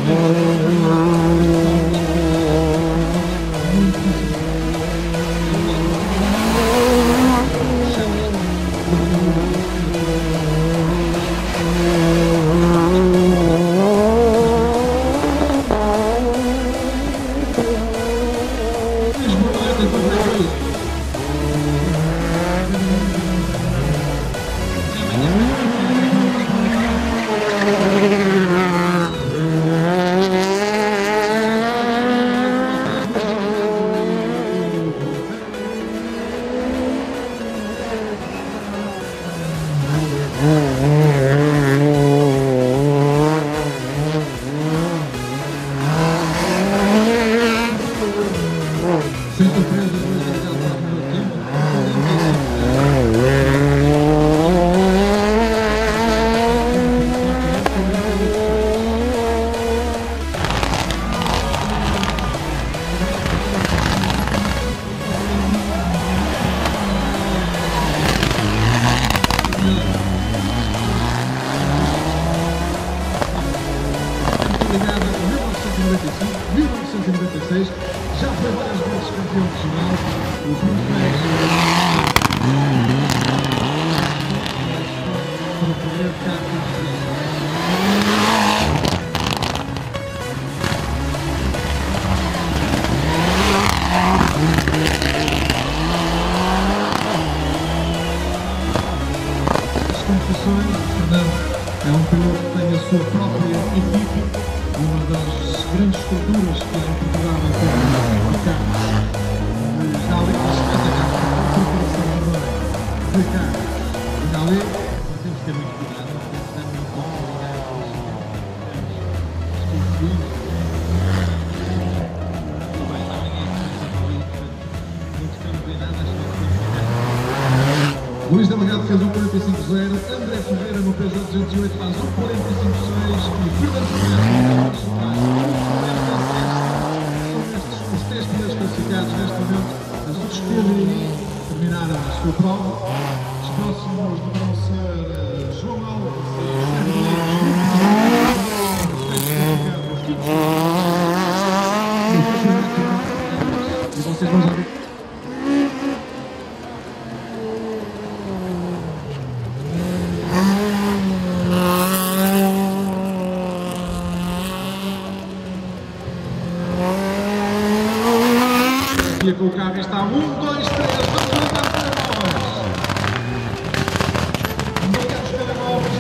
Ligado em 1995, 1996, já foi várias vezes campeão nacional, os últimos para poder as competições. Fernando é um piloto que tem a sua própria equipe. Uma das grandes estruturas que há em Portugal em termos de carros, já ali com 50 carros, a preparação de carros, ainda ali, temos que ter muito cuidado, não temos que ter muito Luís Delegado fez um 45-0, André Ferreira no Peugeot 208 faz um 45-6 e Fernando Ferreira são os 3 pilotos classificados neste momento. As escolhem terminaram a sua prova. Os próximos deverão ser João Alves e vocês vão já ver. Com o carro está 1, 2, 3, vamos levantar os telemóveis.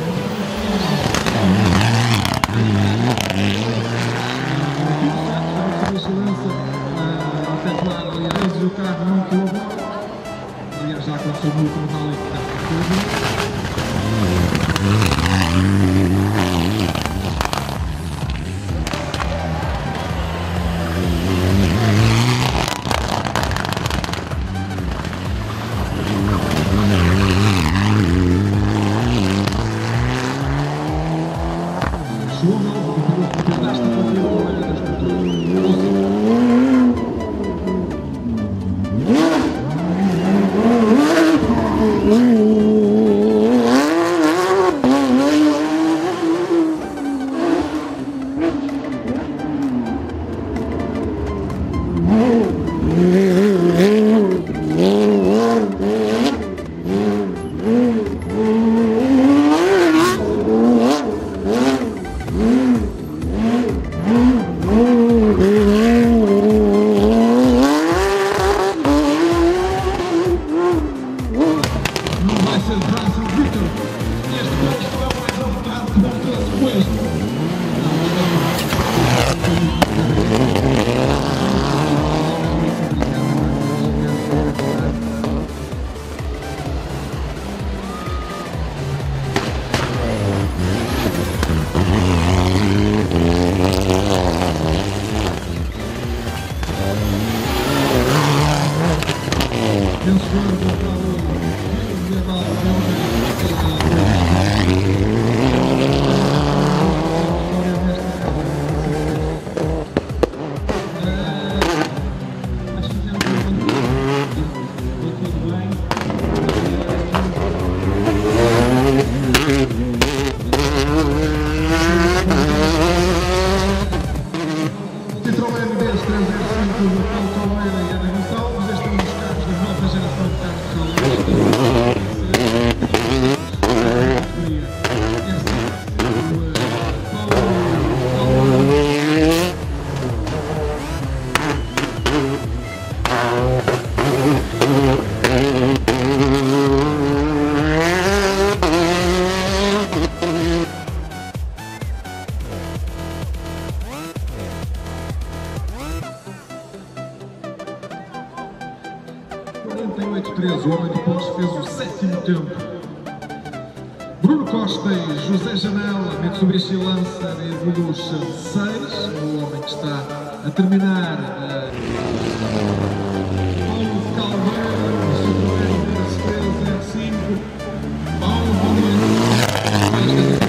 A vigilância efetuar, aliás, e o carro não colabora. Aliás, já aconteceu no último rally que está tudo. o homem de pontos, fez o 7º tempo. Bruno Costa e José Janela, Mitsubishi Lancer Evolution 6, o homem que está a terminar. Paulo Calveira, Citroën DS3 R5, Paulo Valente,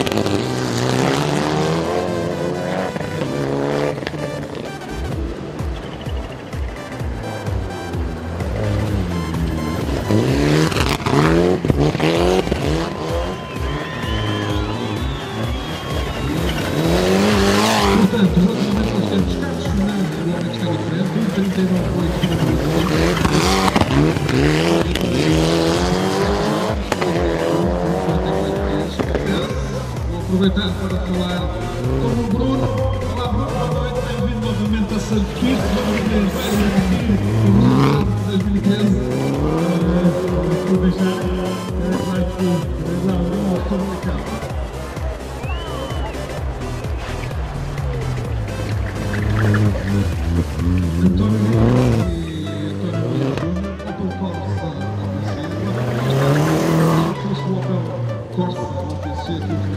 portanto, relativamente aos tempos, Carlos Fernandes, o homem que está diferente, 1,39,8. Vou aproveitar para falar com o Bruno. Olá Bruno, boa noite, bem-vindo novamente a Santo Cristo, o resultado de 2013. Vou deixar, claro que sim, não, estou brincando. António e António Opel Corsa fosse o Opel Corsa, o PC,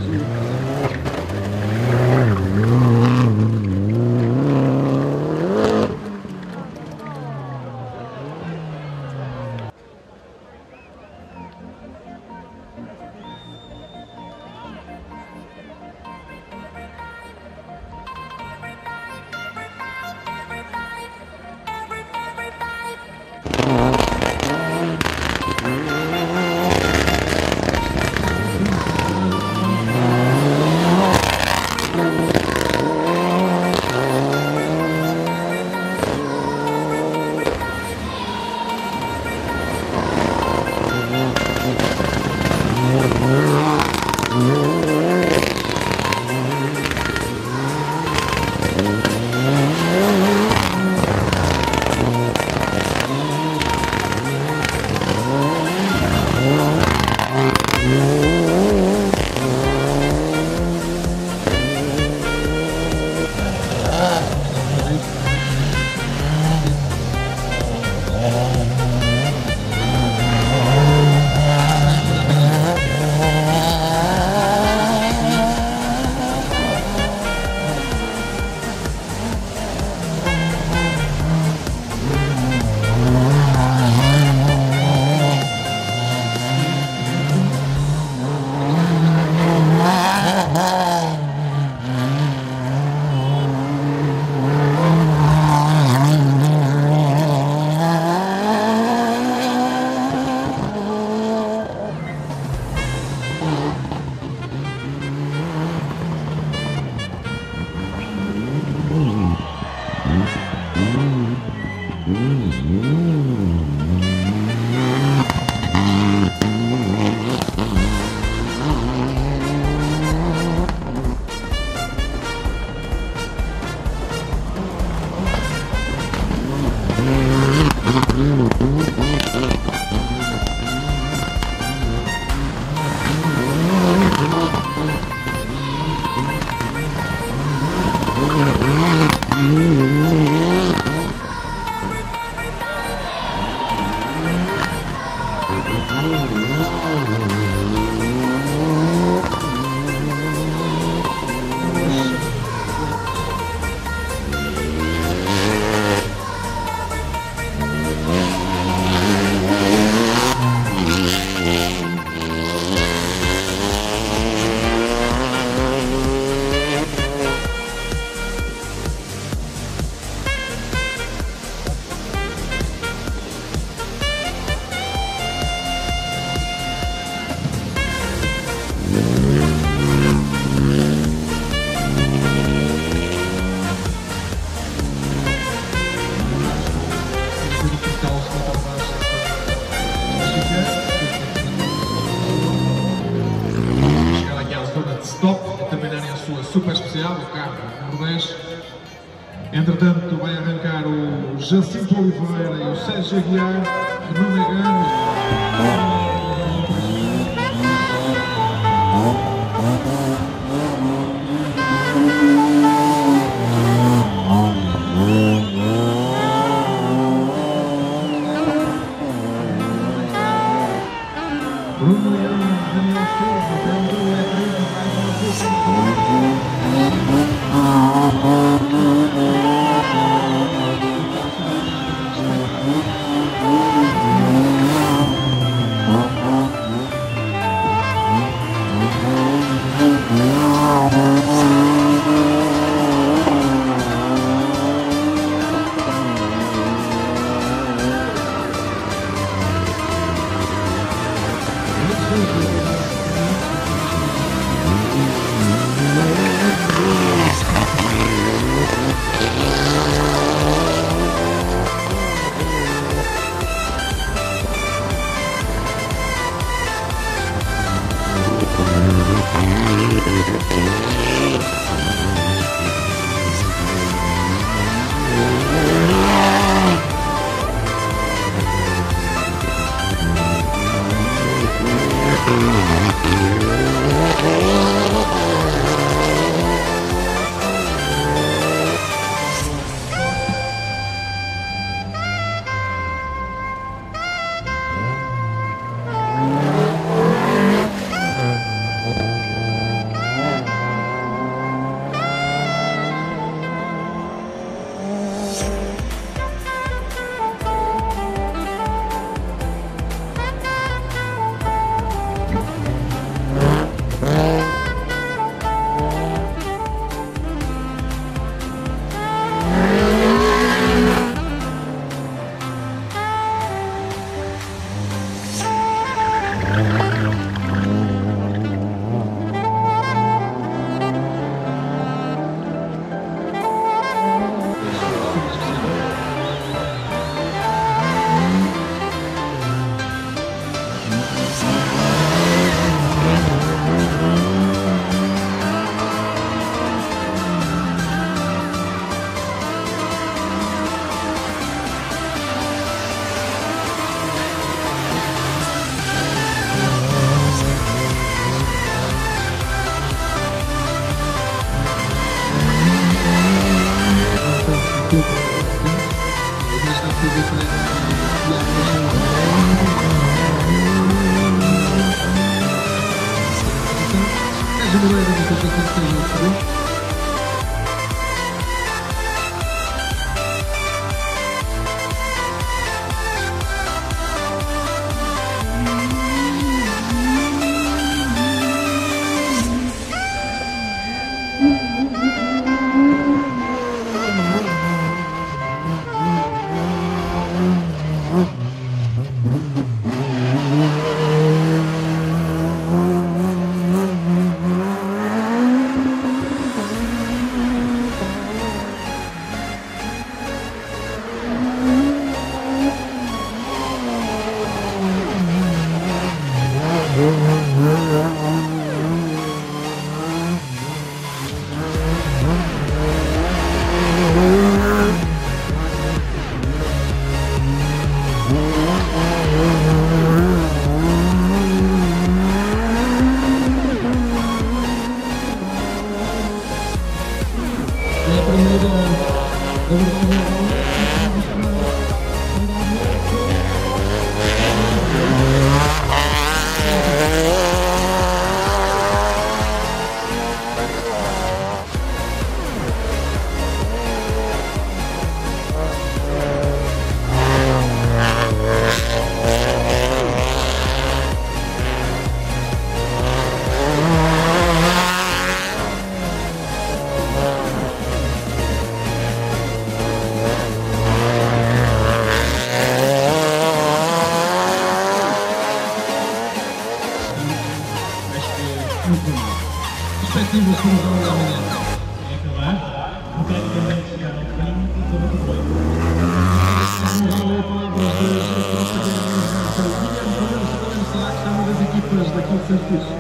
super especial, o carro número 10. Entretanto, vai arrancar o Jacinto Oliveira e o Sérgio Aguiar, que não é grande. Perspectivas para o jogo da manhã. É acabar, praticamente chegar ao fim e tudo bem. Vamos ler palavras de será que chama das equipas daqui de Santos?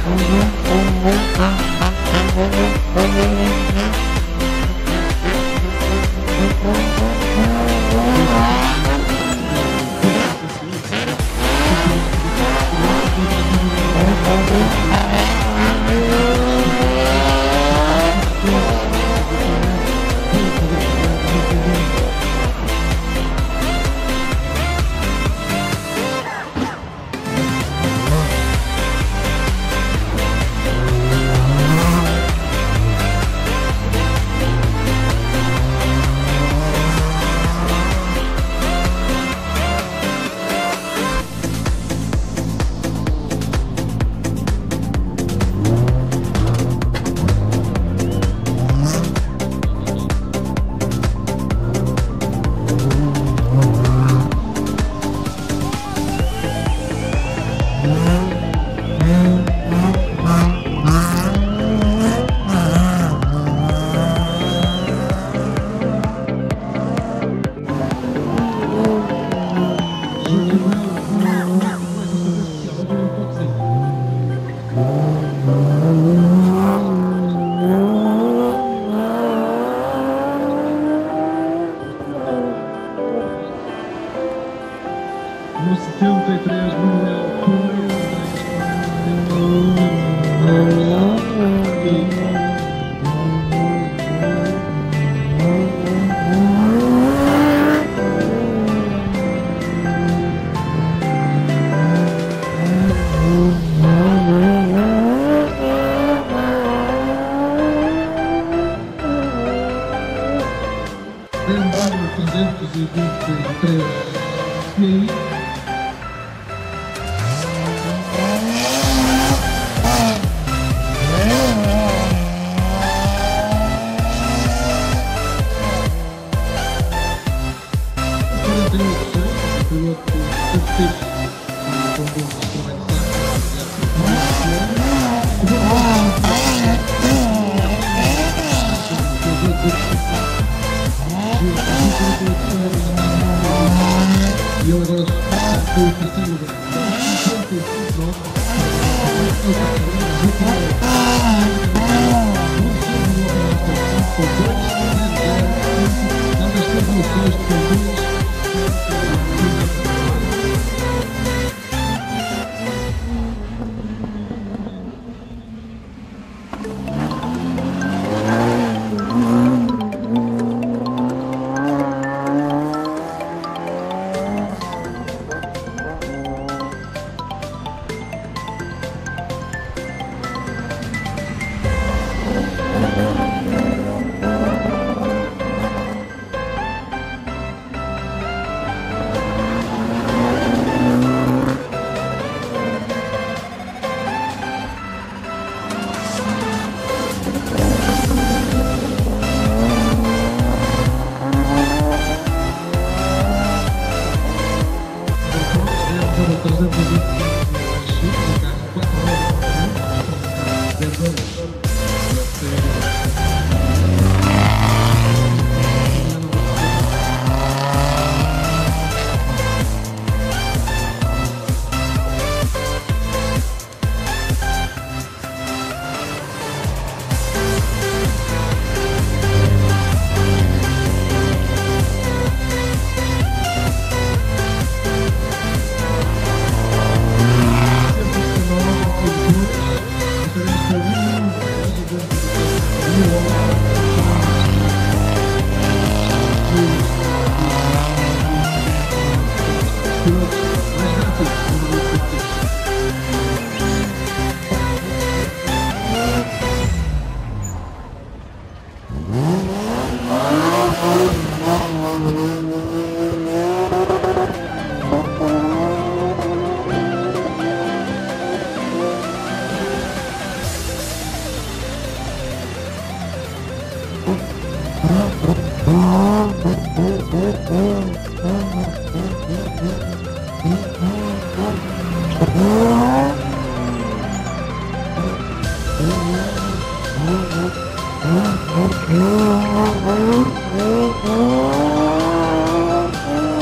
No 73, Manuel Correia BMW 323. E aí? E eu agora estou em terceiro lugar.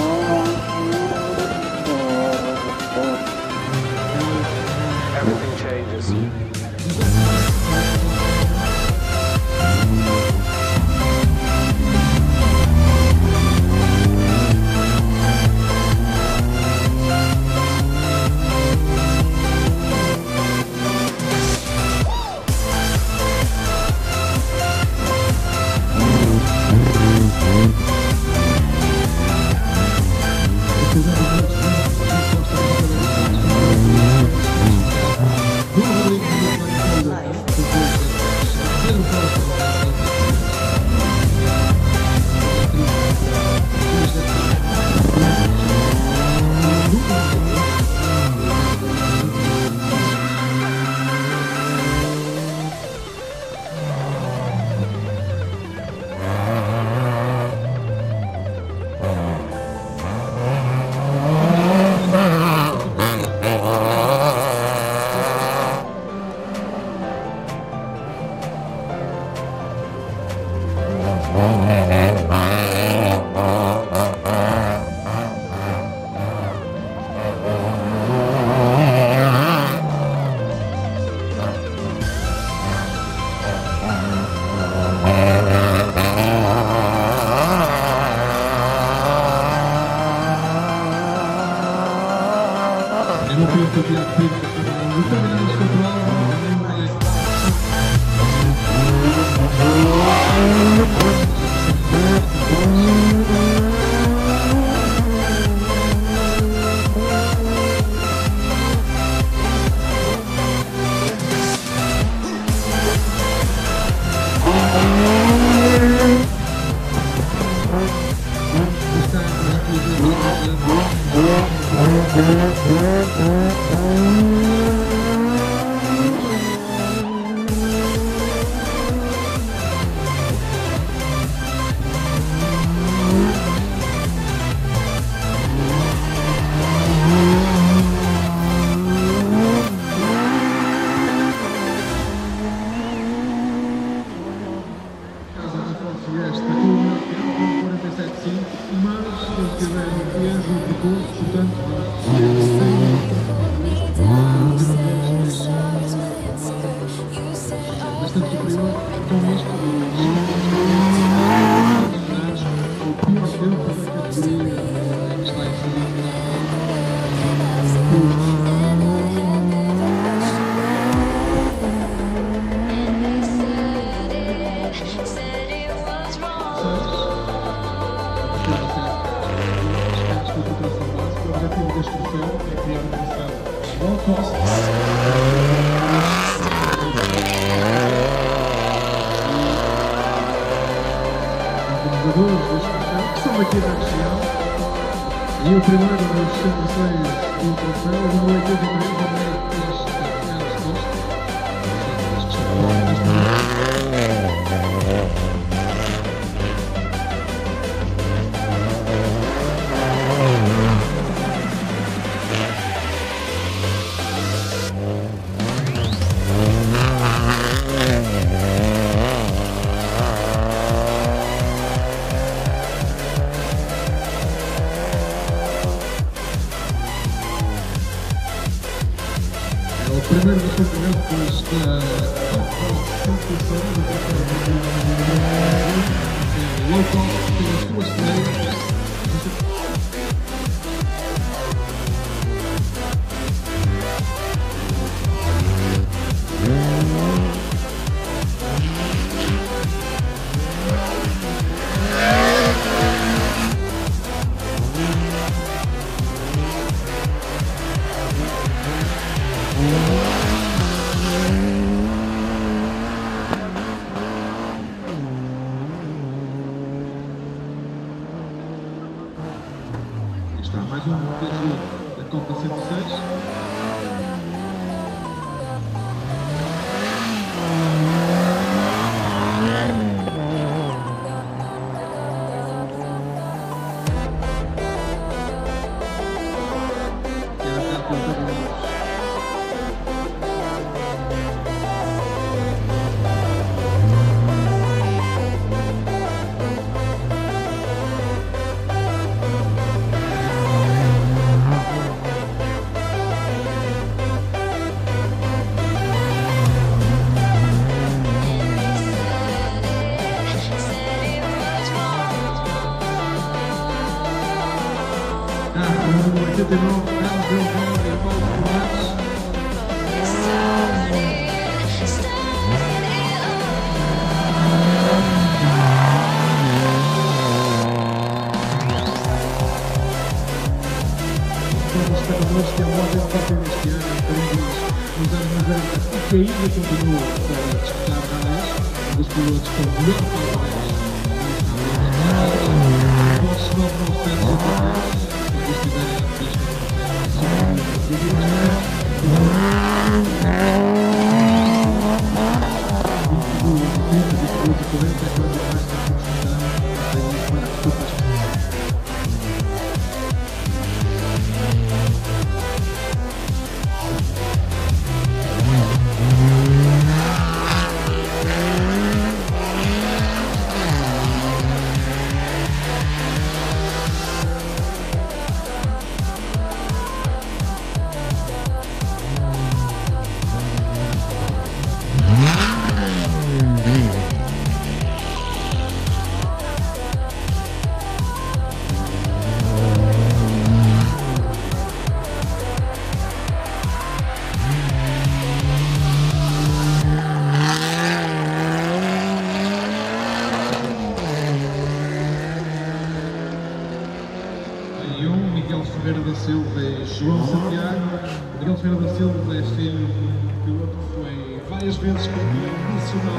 Everything changed. ages. E o primeiro das celebrações do troféu, o número 83, o Américo primeiro dos campeonatos da competição do low cost pelas duas estrelas. nos anos 90 e que ainda continua a disputar rallies, os pilotos com melhor palmarés. Votos 9983, se quiserem Miguel Ferreira da Silva e João Santiago. Miguel Ferreira da Silva é filho de um piloto que foi várias vezes campeão nacional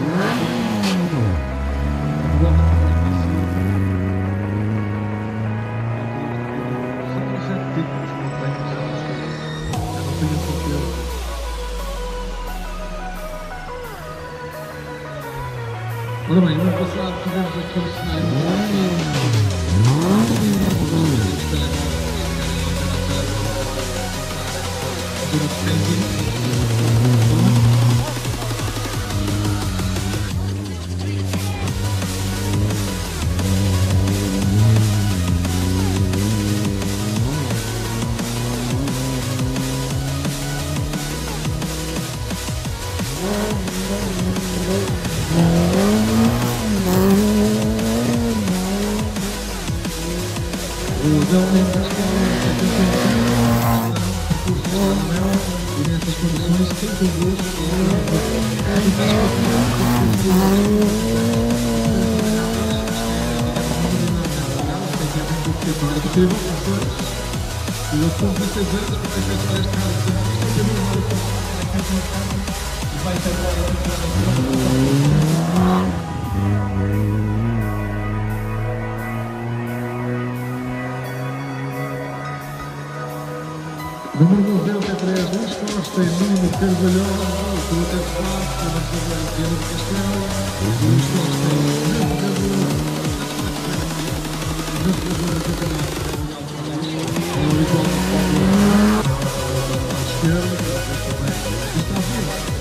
Ora bem, no ano passado tivemos aqui um cenário e nessas condições, quem convosco e eu sou 16 anos a participar deste caso e vai ter número 93, Luís Costa e Nuno Carvalhosa, piloto F4, Pedro de Castelo, Luís Costa e Nuno Carvalhosa, do campeonato é o habitual à esquerda, está vivo.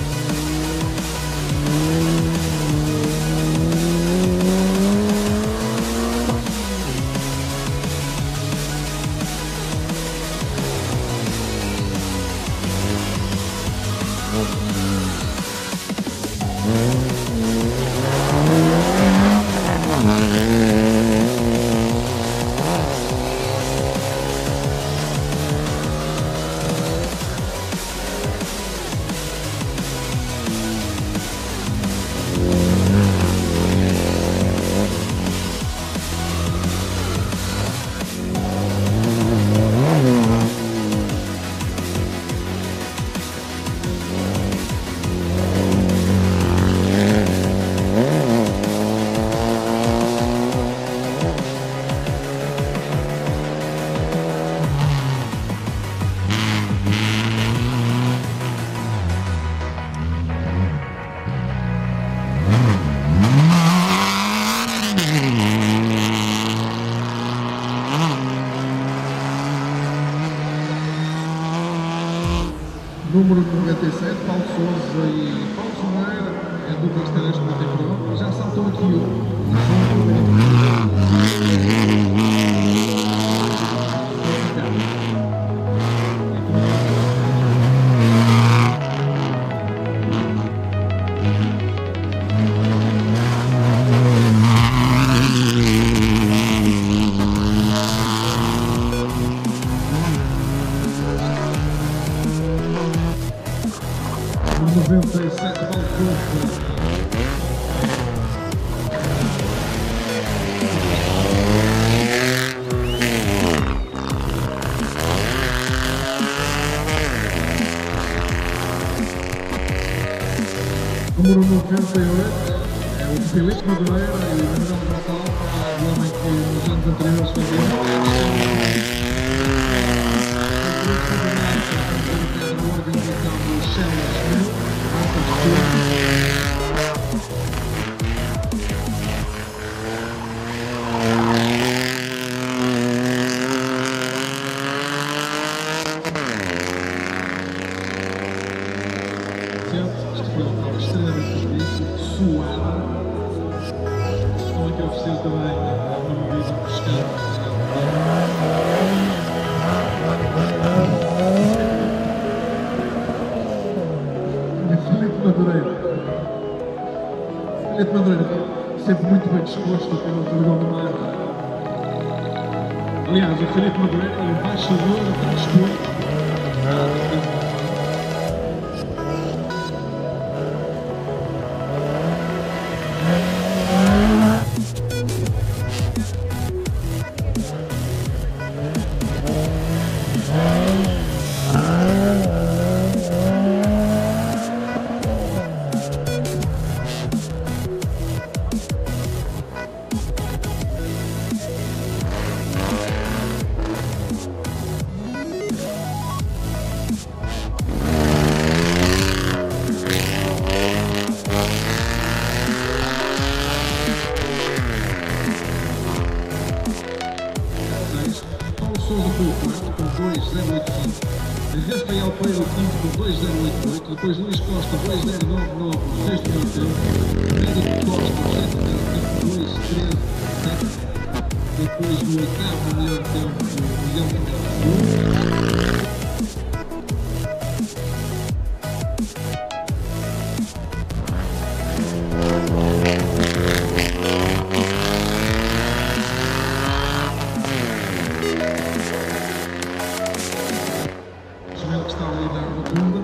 Número 97, Paulo Souza e Paulo Soneira, é a dupla que está neste momento em prova. Já saltou aqui um. Número 97, Paulo Souza. Número 98 é o Filipe Madureira e o Manuel Gonçalves, o homem que nos anos anteriores fazia a organização do Shellas Mill, extremamente difícil, suado. Estão aqui a oferecer também uma bebida pescada. Filipe Madureira. Filipe Madureira, sempre muito bem disposto pelo Dragão do Mar. Aliás, o Filipe Madureira é o embaixador do desporto. Sousa foi o quarto com 2,085, Rafael Pereira o quinto com 2,088, depois Luís Costa 2,099, o sexto melhor tempo, Médico Costa o sétimo melhor tempo, 2,13,7, depois o oitavo melhor tempo, o Miguel Pinheiro. Que está a lidar na rotunda.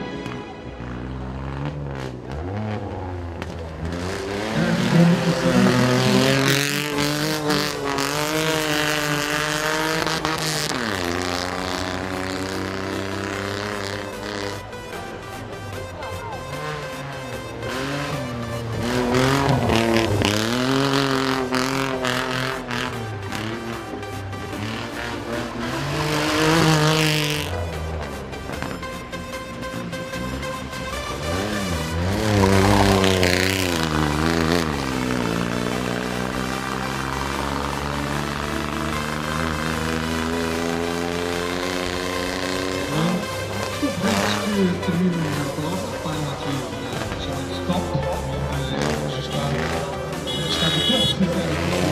Termina a prova, param aqui na chamada stop, já está de todo fizer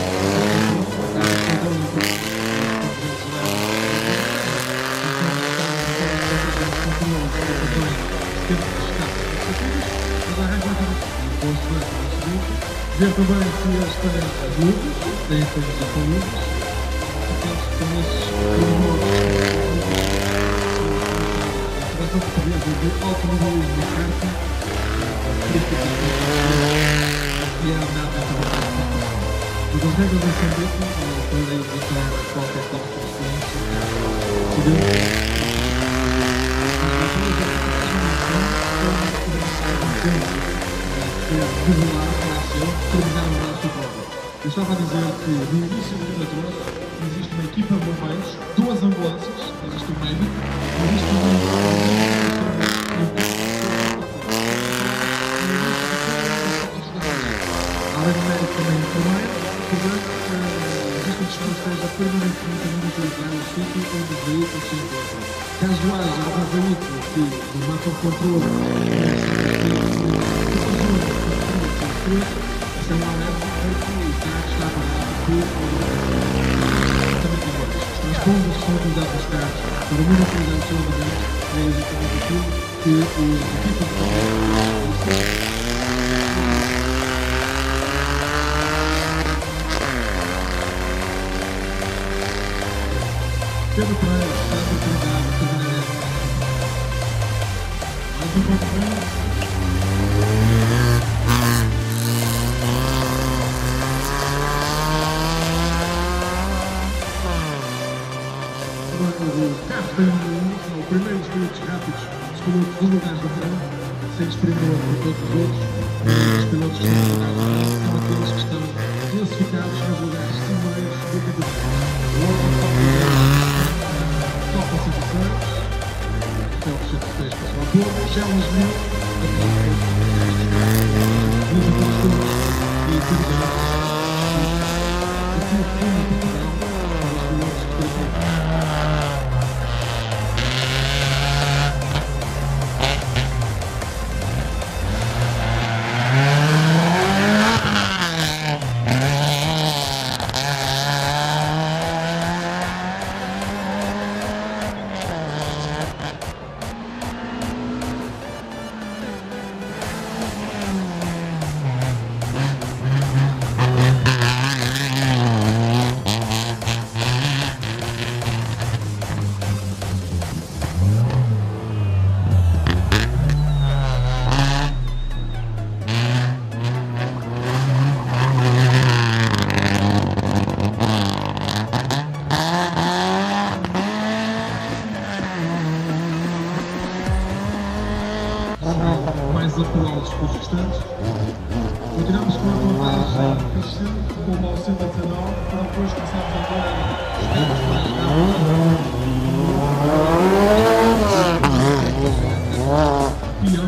ver também se eles têm as luzes, têm todas as luzes, portanto, com esses portuguesa de automobilismo na carta, e é nada mas as regras da Sandeta para evitar qualquer tipo de experiência regular para ser terminar o nosso prova. Eu estava a dizer que no início do trator existe uma equipa de bombeiros, 2 ambulâncias, existe um médico, existe além do médico também enfermeiro, portanto, existe um dispositivo que esteja permanentemente a monitorizar o sítio onde os veículos se encontram. Caso haja algum veículo que mata o controle, isso é um alerta para que o carro está parado por as bombas que são utilizadas nos carros para monitorizar o seu andamento é exatamente aquilo que os equipas de Pedro Pereira, está oportunidade de terminar mais um ponto bom. O carro tem o primeiro dos pilotos rápidos, escolheu 2 lugares da frente, sem desprimor por todos os outros. Os pilotos que estão são aqueles que estão classificados nos lugares primeiros do campeonato. Copa Satisfeiros, Felps 103 passou a pouco, Chelas 1000, Luís Apóstolo e Pedro o clube de Portugal para os pilotos que estão mais apurados que os restantes. Continuamos com a contagem crescente, com o mal 119, para depois começarmos a ver os tempos mais rápidos. Pior,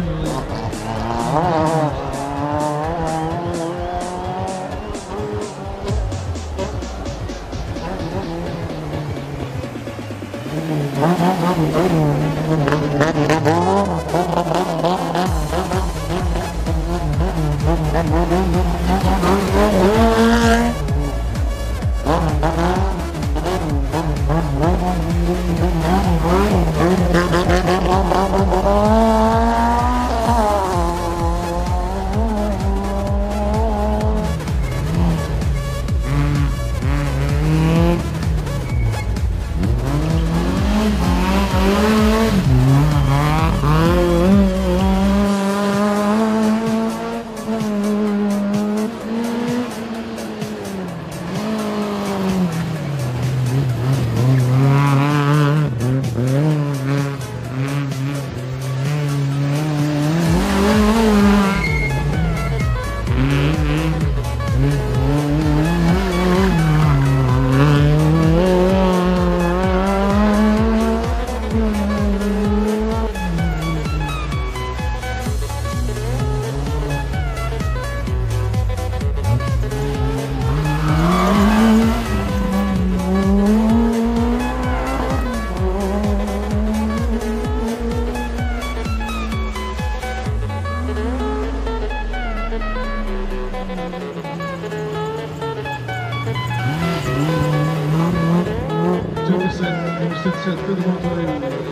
Pedro Monteiro.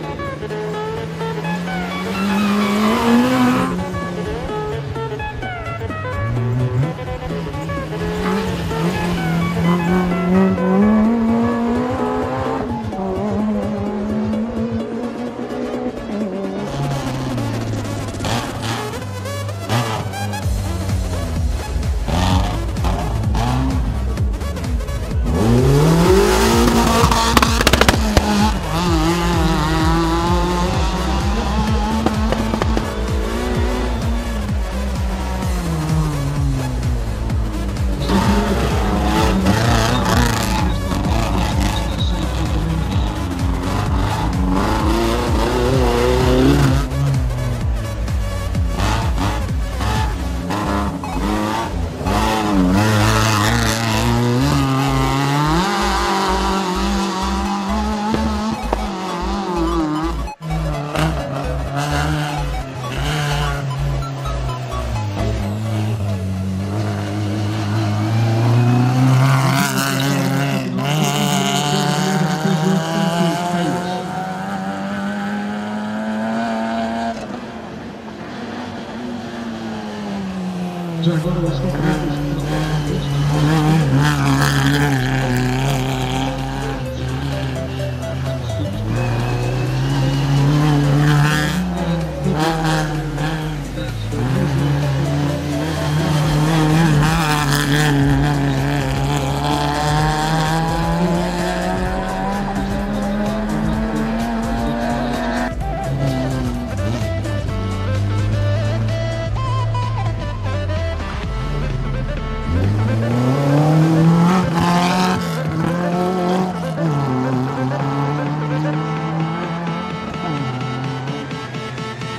Já agora eles estão presos.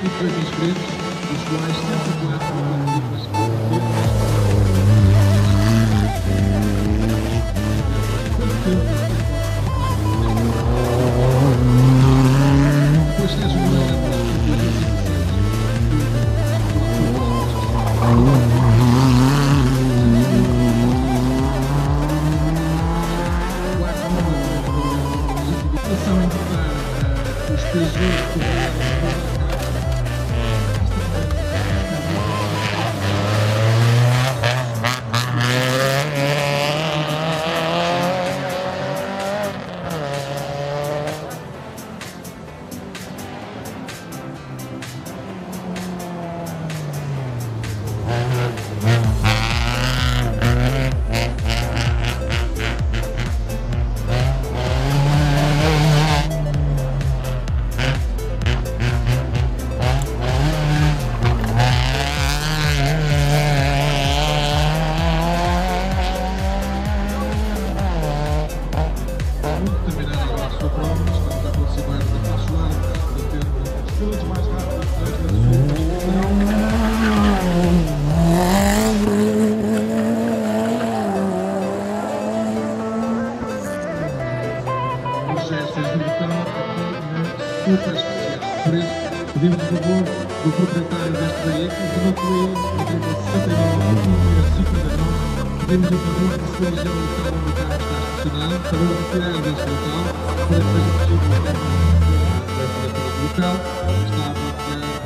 22 inscritos, dos quais 74 participas. Depois tens uma em botar os pesos terminar agora a sua prova, estamos a aproximar da Pachoara, a ter os pilotos mais rápidos da sua os gestos de botão aqui na super especial. Por isso, pedimos o favor do proprietário deste veículo, do nosso 69, pedimos o favor de se dirigir ao local onde o carro está estacionado, para o retirar deste local, para que seja possível o local, está a bloquear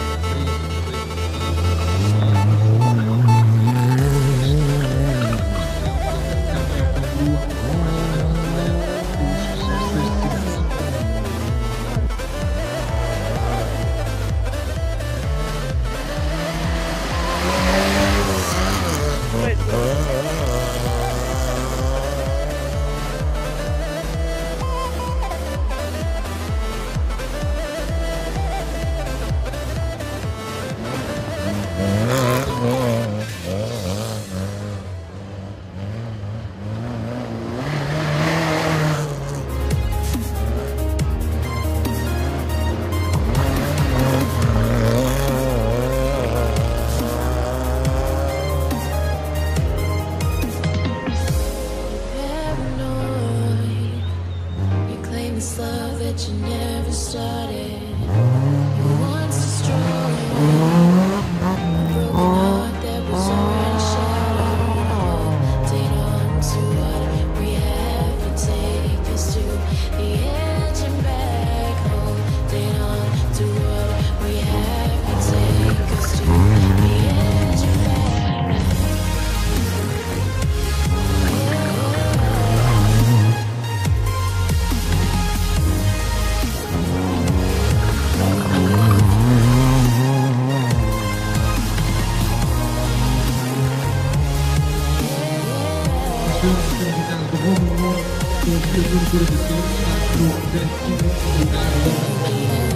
this love that you never started. You once destroyed a broken heart that was already shattered. Date on to what we have and take us to the edge and back home. Date on to what we have and take us to the edge and back. Certificado do Bom Humor, com o Pedro Coração, está no 10º lugar.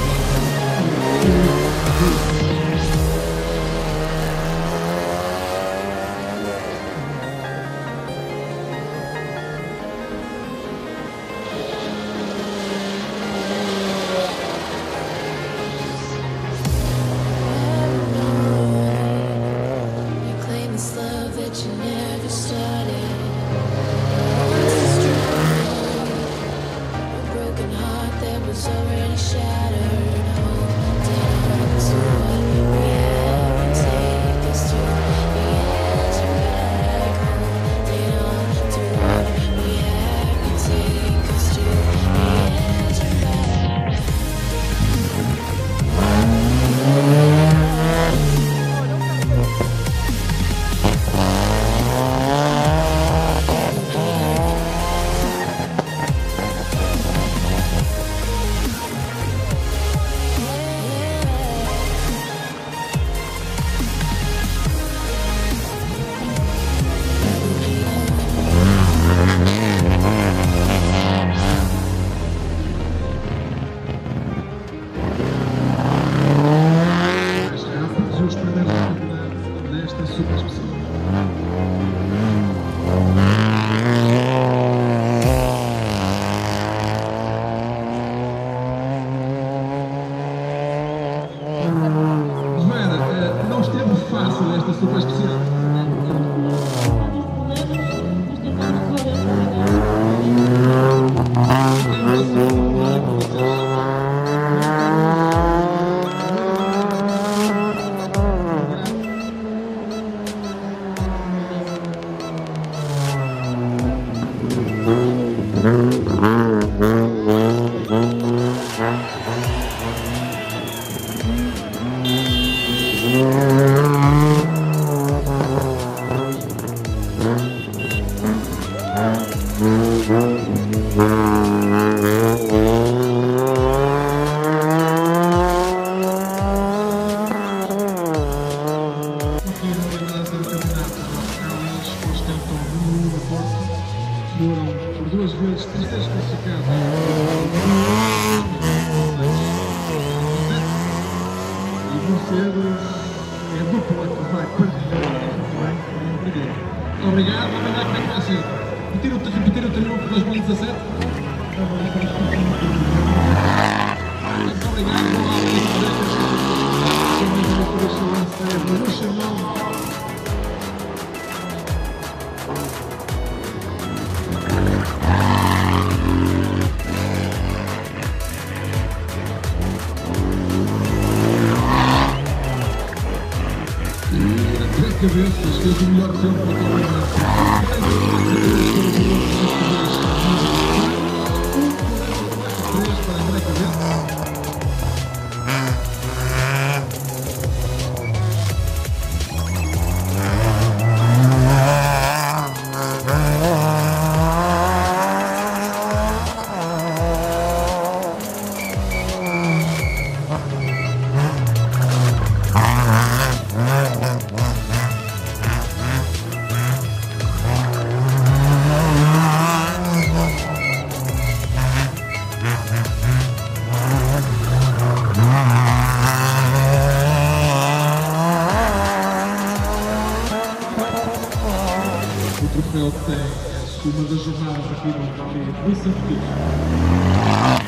You claim this love that you never started. A broken heart that super especial. Por duas vezes, três vezes classificados. E Mercedes é a dupla que vai partilhar. Obrigado, obrigado, como é que vai ser? Repetir o triunfo de 2017? Muito obrigado, cabeças, fez o melhor tempo para André Cabeça. O troféu tem a suma da jornada aqui no Rally de Santo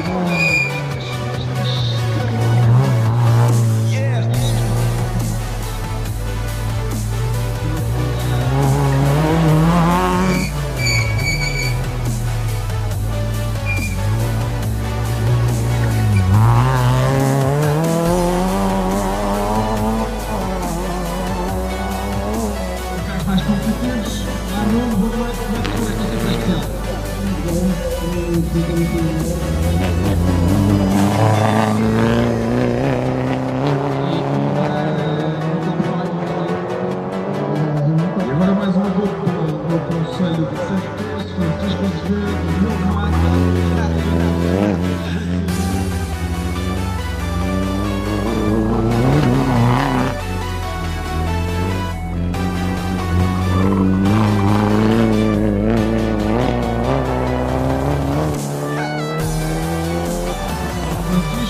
Mais competentes, lá no volante, como é que foi essa questão? E agora mais uma dupla do Conselho de Santos, Francisco Azevedo, Diogo Mata. Francisco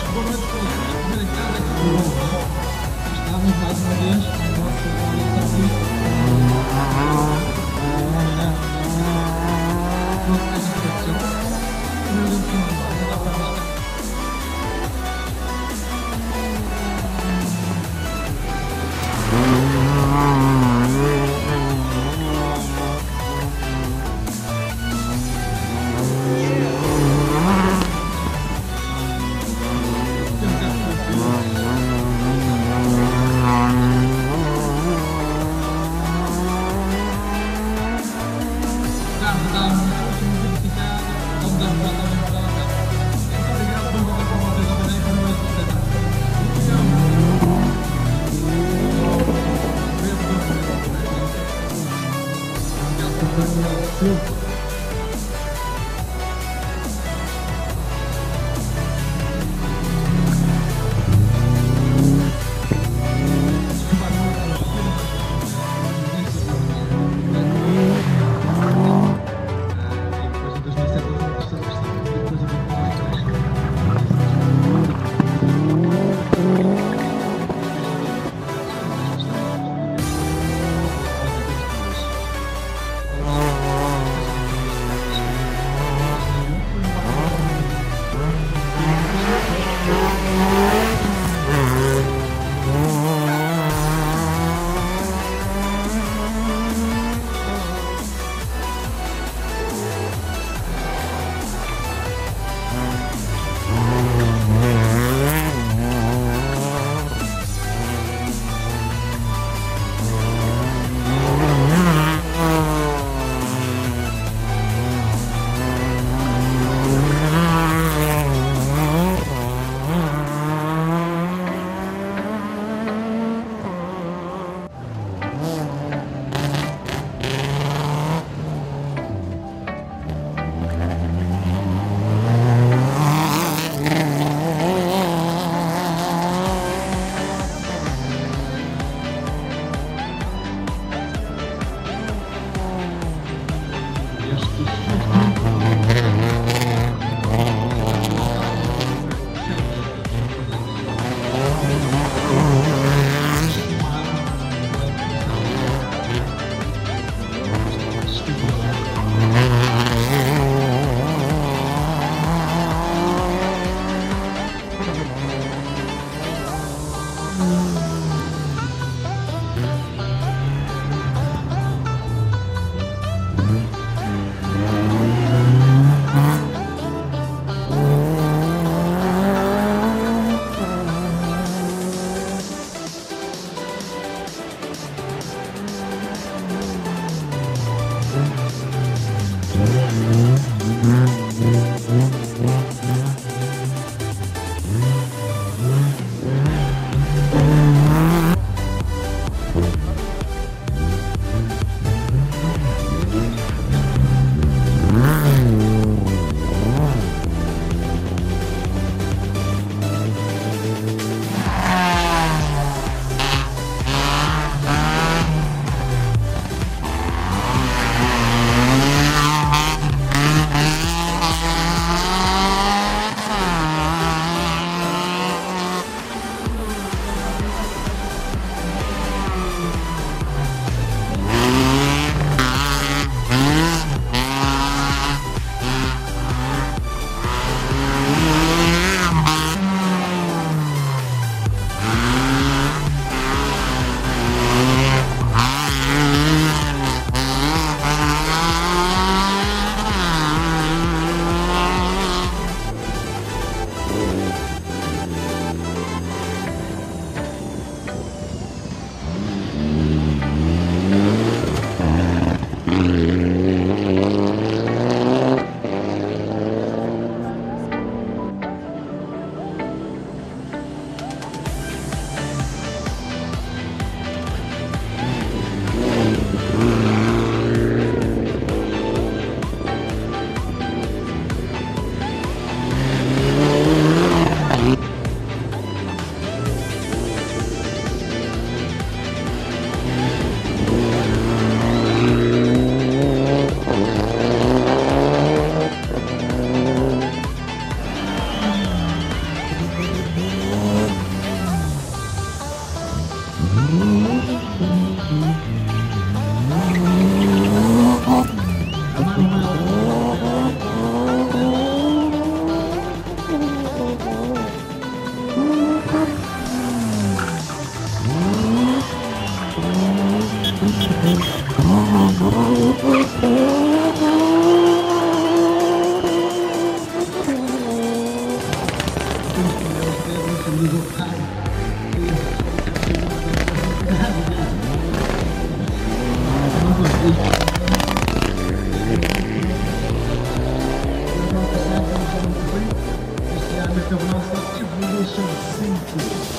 Evolution 5.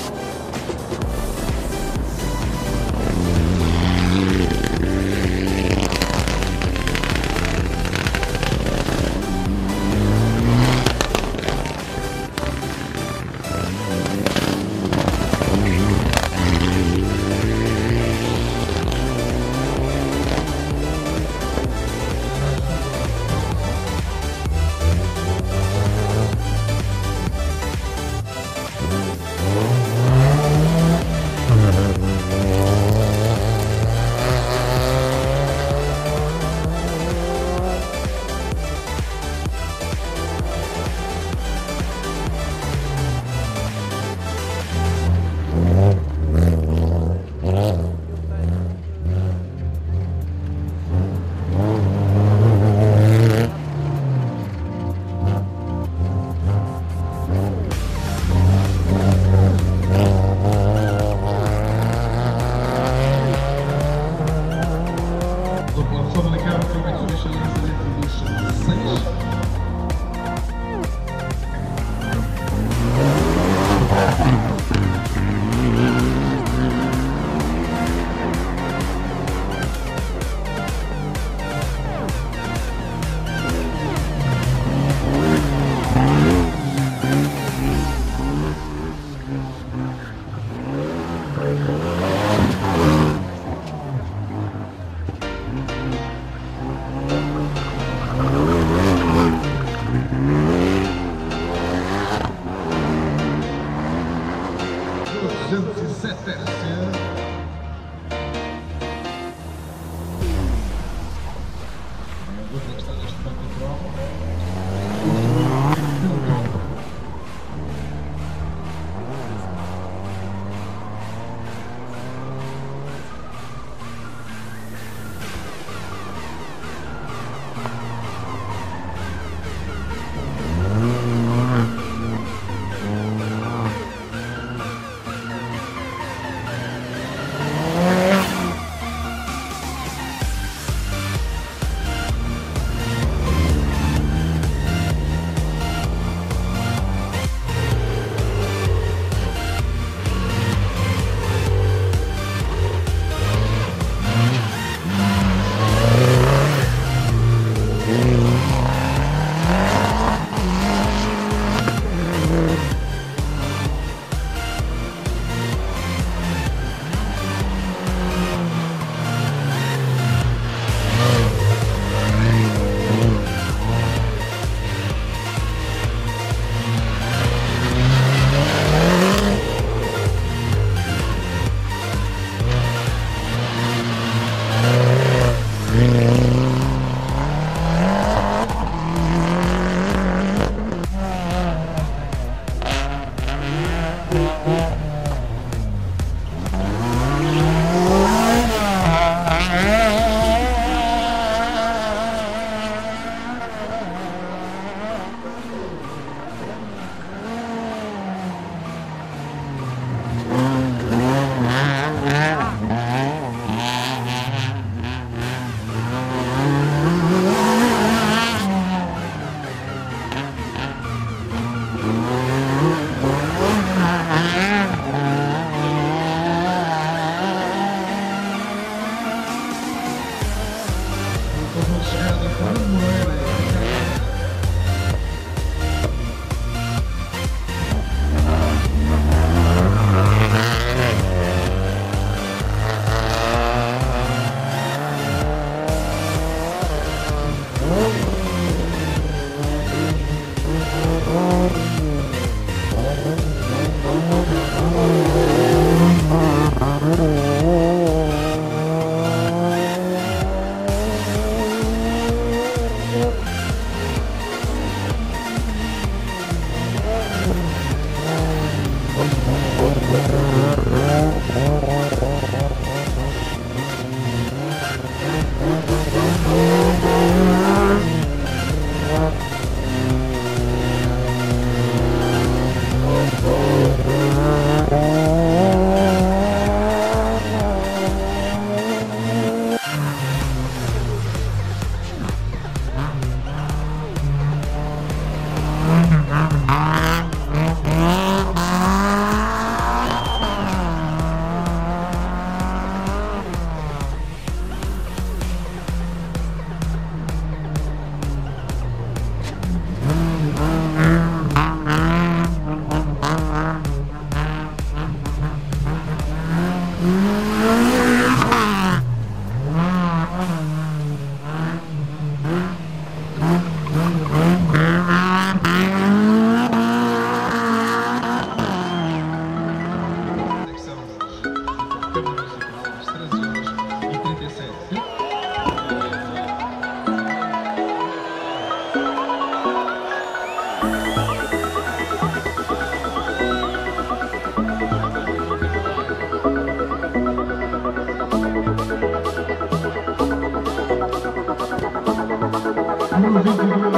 número 22.